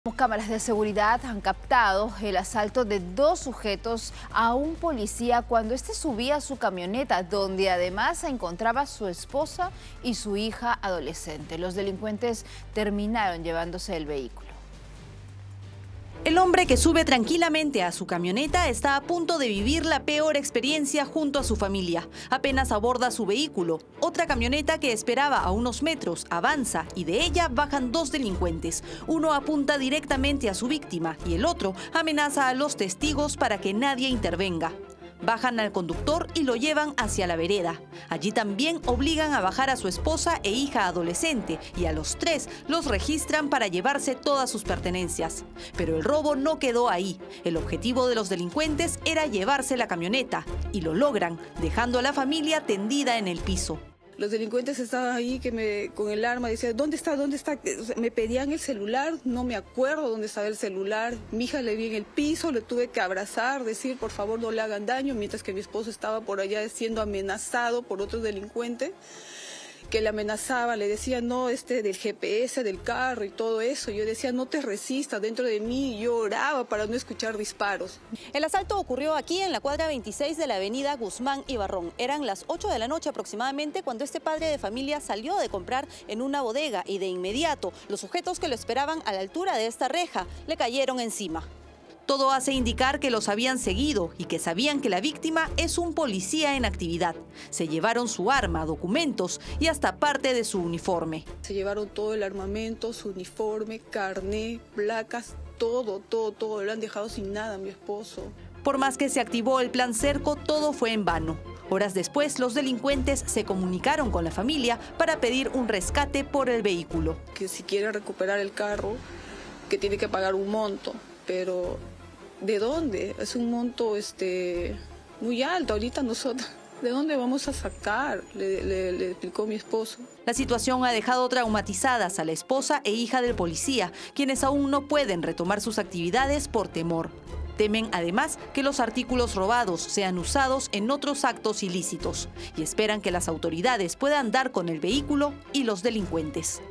Cámaras de seguridad han captado el asalto de dos sujetos a un policía cuando este subía a su camioneta, donde además se encontraba su esposa y su hija adolescente. Los delincuentes terminaron llevándose el vehículo. El hombre que sube tranquilamente a su camioneta está a punto de vivir la peor experiencia junto a su familia. Apenas aborda su vehículo. Otra camioneta que esperaba a unos metros avanza y de ella bajan dos delincuentes. Uno apunta directamente a su víctima y el otro amenaza a los testigos para que nadie intervenga. Bajan al conductor y lo llevan hacia la vereda. Allí también obligan a bajar a su esposa e hija adolescente y a los tres los registran para llevarse todas sus pertenencias. Pero el robo no quedó ahí. El objetivo de los delincuentes era llevarse la camioneta y lo logran, dejando a la familia tendida en el piso. Los delincuentes estaban ahí con el arma, decían, ¿dónde está? ¿Dónde está? Me pedían el celular, no me acuerdo dónde estaba el celular. Mi hija le vi en el piso, le tuve que abrazar, decir, por favor, no le hagan daño, mientras que mi esposo estaba por allá siendo amenazado por otro delincuente que le amenazaba, le decía, no, del GPS, del carro y todo eso. Yo decía, no te resistas, dentro de mí yo oraba para no escuchar disparos. El asalto ocurrió aquí en la cuadra 26 de la avenida Guzmán y Barrón. Eran las 8 de la noche aproximadamente cuando este padre de familia salió de comprar en una bodega y de inmediato los sujetos que lo esperaban a la altura de esta reja le cayeron encima. Todo hace indicar que los habían seguido y que sabían que la víctima es un policía en actividad. Se llevaron su arma, documentos y hasta parte de su uniforme. Se llevaron todo el armamento, su uniforme, carné, placas, todo. Lo han dejado sin nada a mi esposo. Por más que se activó el plan Cerco, todo fue en vano. Horas después, los delincuentes se comunicaron con la familia para pedir un rescate por el vehículo. Que si quiere recuperar el carro, que tiene que pagar un monto, pero ¿de dónde? Es un monto muy alto. Ahorita nosotros, ¿de dónde vamos a sacar? Le explicó mi esposo. La situación ha dejado traumatizadas a la esposa e hija del policía, quienes aún no pueden retomar sus actividades por temor. Temen además que los artículos robados sean usados en otros actos ilícitos y esperan que las autoridades puedan dar con el vehículo y los delincuentes.